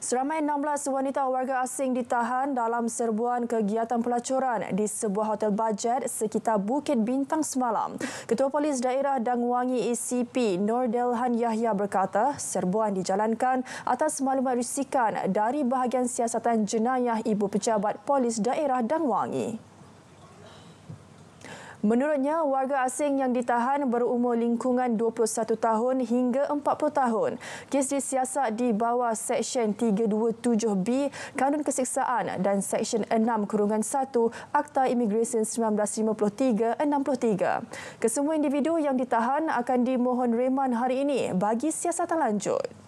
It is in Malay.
Seramai 16 wanita warga asing ditahan dalam serbuan kegiatan pelacuran di sebuah hotel bajet sekitar Bukit Bintang semalam. Ketua Polis Daerah Dang Wangi ACP Nur Delhan Yahya berkata serbuan dijalankan atas maklumat risikan dari bahagian siasatan jenayah Ibu Pejabat Polis Daerah Dang Wangi. Menurutnya, warga asing yang ditahan berumur lingkungan 21 tahun hingga 40 tahun. Kes disiasat di bawah Seksyen 327B Kanun Keseksaan dan Seksyen 6/1 Akta Imigresen 1953-63. Kesemua individu yang ditahan akan dimohon reman hari ini bagi siasatan lanjut.